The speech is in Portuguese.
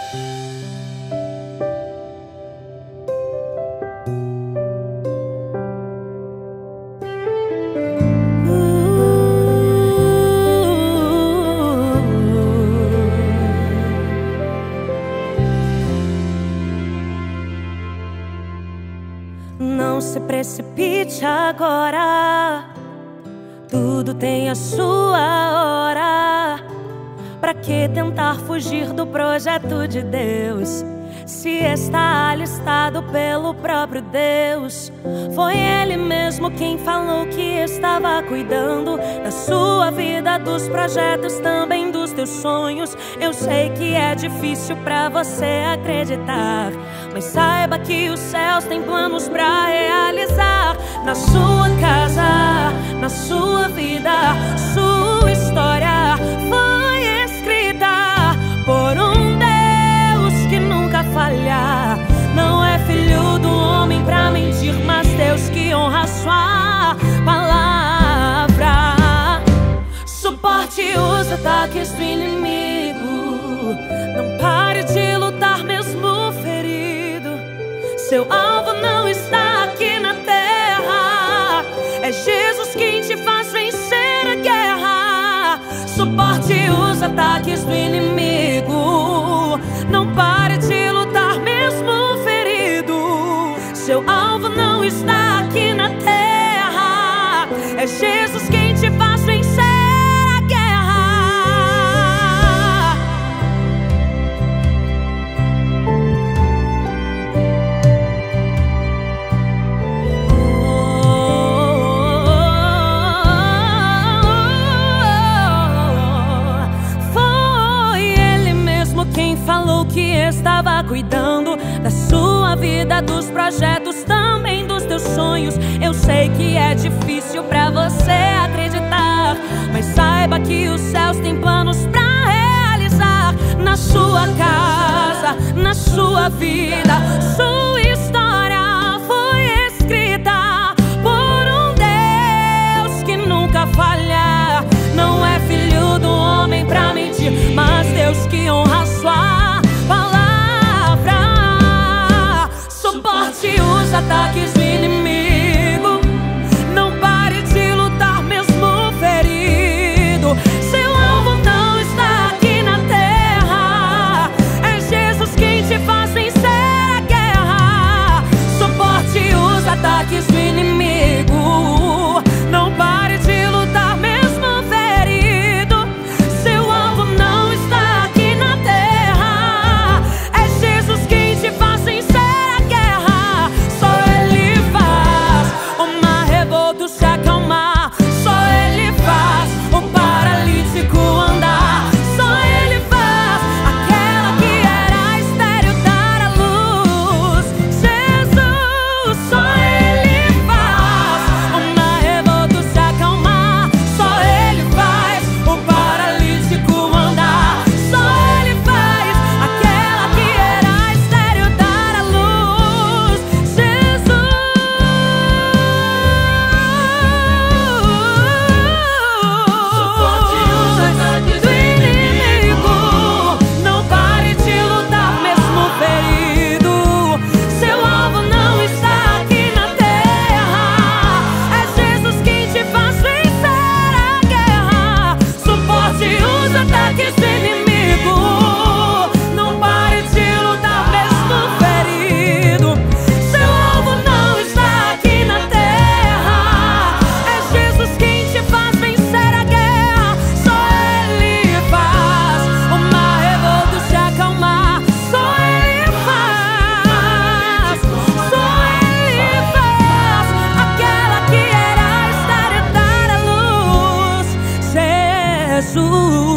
Não se precipite agora, tudo tem a sua hora. Pra que tentar fugir do projeto de Deus, se está alistado pelo próprio Deus? Foi Ele mesmo quem falou que estava cuidando da sua vida, dos projetos, também dos teus sonhos. Eu sei que é difícil pra você acreditar, mas saiba que os céus têm planos pra realizar. Na sua casa, na sua vida, sua história foi escrita por um Deus que nunca falha. Não é filho do homem pra mentir, mas Deus que honra sua palavra. Suporte os ataques do inimigo, não pare de lutar mesmo ferido. Seu alvo não está aqui na terra, é Jesus quem te faz vencer a guerra. Suporte os ataques do inimigo, não pare de lutar mesmo ferido. Seu alvo não está aqui na terra, é Jesus quem te faz vencer a guerra. Foi Ele mesmo quem falou que estava cuidando da sua vida, dos projetos, também dos teus sonhos. Eu sei que é difícil pra você acreditar, mas saiba que os céus têm planos pra realizar. Na sua casa, na sua vida, sua história foi escrita por um Deus que nunca falha. Não é filho do homem pra mentir, mas Deus que honra sua palavra. Suporte os ataques do inimigo, não pare de lutar mesmo ferido. Seu alvo não está aqui na terra, é Jesus quem te faz vencer a guerra. Suporte os ataques do inimigo, não pare de lutar mesmo ferido. Seu alvo não está aqui na terra, é Jesus quem te faz vencer a guerra. Só Ele faz o mar revolto se acalmar, só Ele faz o paralítico andar, só Ele faz aquela que era estéril dar à luz. Jesus, só Ele faz o mar revolto se acalmar, só Ele faz o paralítico andar, só Ele faz aquela que era estéril dar à luz. Jesus. Suporte os ataques do inimigo, não pare de lutar mesmo ferido. Seu alvo não está aqui na terra, é Jesus quem te faz vencer a guerra. Suporte os ataques do inimigo, não pare de lutar mesmo ferido. Seu alvo não está aqui na terra, é Jesus quem te faz vencer a guerra. Só Ele faz o mar revolto se acalmar, só Ele faz, só Ele faz aquela que era estéril dar à luz. Jesus.